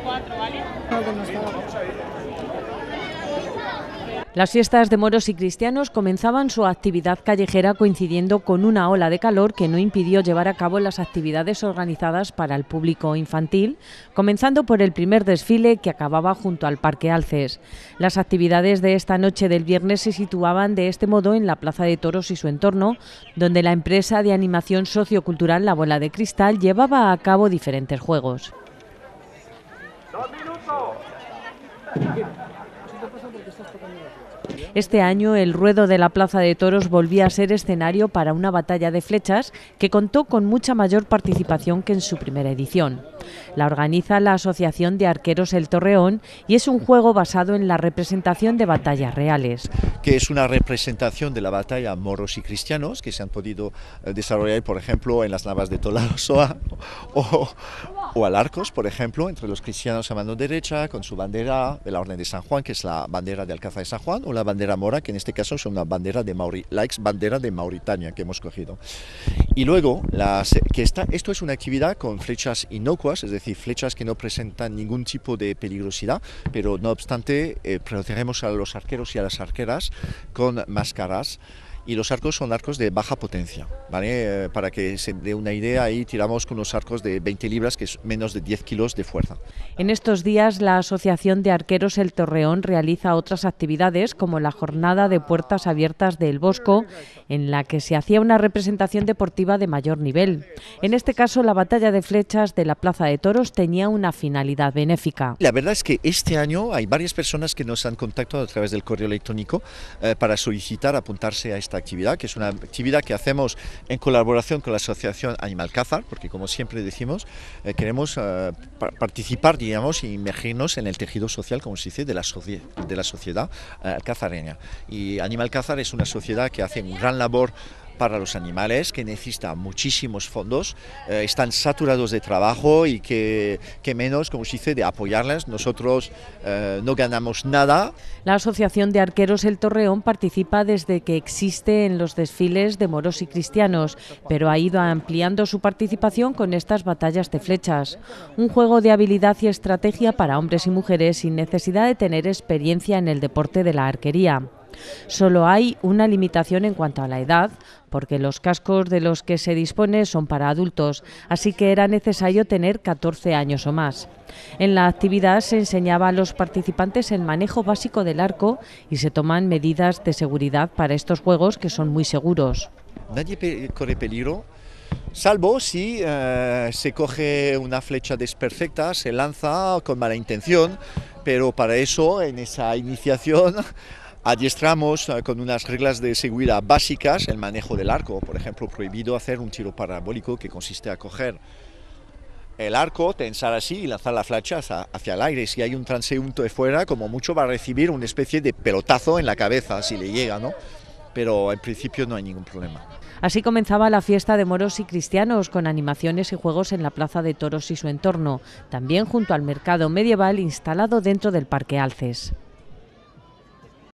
Las fiestas de moros y cristianos comenzaban su actividad callejera coincidiendo con una ola de calor que no impidió llevar a cabo las actividades organizadas para el público infantil, comenzando por el primer desfile que acababa junto al Parque Alces. Las actividades de esta noche del viernes se situaban de este modo en la Plaza de Toros y su entorno, donde la empresa de animación sociocultural La Bola de Cristal llevaba a cabo diferentes juegos. Este año el ruedo de la Plaza de Toros volvía a ser escenario para una batalla de flechas que contó con mucha mayor participación que en su primera edición. La organiza la Asociación de Arqueros El Torreón y es un juego basado en la representación de batallas reales. Que es una representación de la batalla moros y cristianos que se han podido desarrollar, por ejemplo, en las navas de Tolosa o al Arcos, por ejemplo, entre los cristianos a mano derecha, con su bandera de la Orden de San Juan, que es la bandera de Alcázar de San Juan, o la bandera mora, que en este caso es una bandera de la ex bandera de Mauritania que hemos cogido. Y luego, esto es una actividad con flechas inocuas, es decir, flechas que no presentan ningún tipo de peligrosidad, pero no obstante protegeremos a los arqueros y a las arqueras con máscaras. Y los arcos son arcos de baja potencia, ¿vale? Para que se dé una idea, ahí tiramos con unos arcos de 20 libras, que es menos de 10 kilos de fuerza. En estos días, la Asociación de Arqueros El Torreón realiza otras actividades, como la jornada de puertas abiertas del Bosco, en la que se hacía una representación deportiva de mayor nivel. En este caso, la batalla de flechas de la Plaza de Toros tenía una finalidad benéfica. La verdad es que este año hay varias personas que nos han contactado a través del correo electrónico para solicitar apuntarse a esta actividad, que es una actividad que hacemos en colaboración con la Asociación Animalcázar, porque como siempre decimos, queremos participar, digamos, e inmergirnos en el tejido social, como se dice, de la sociedad alcazareña. Y Animalcázar es una sociedad que hace un gran labor para los animales, que necesita muchísimos fondos, están saturados de trabajo y que menos, como se dice, de apoyarlas. Nosotros no ganamos nada. La Asociación de Arqueros El Torreón participa desde que existe en los desfiles de moros y cristianos, pero ha ido ampliando su participación con estas batallas de flechas. Un juego de habilidad y estrategia para hombres y mujeres sin necesidad de tener experiencia en el deporte de la arquería. Solo hay una limitación en cuanto a la edad, porque los cascos de los que se dispone son para adultos, así que era necesario tener 14 años o más. En la actividad se enseñaba a los participantes el manejo básico del arco y se toman medidas de seguridad para estos juegos, que son muy seguros. Nadie corre peligro, salvo si se coge una flecha desperfecta, se lanza con mala intención, pero para eso, en esa iniciación, adiestramos con unas reglas de seguridad básicas el manejo del arco. Por ejemplo, prohibido hacer un tiro parabólico, que consiste a coger el arco, tensar así y lanzar la flecha hacia el aire. Si hay un transeúnte de fuera, como mucho va a recibir una especie de pelotazo en la cabeza si le llega, ¿no? Pero en principio no hay ningún problema. Así comenzaba la fiesta de moros y cristianos, con animaciones y juegos en la Plaza de Toros y su entorno, también junto al mercado medieval instalado dentro del Parque Alces.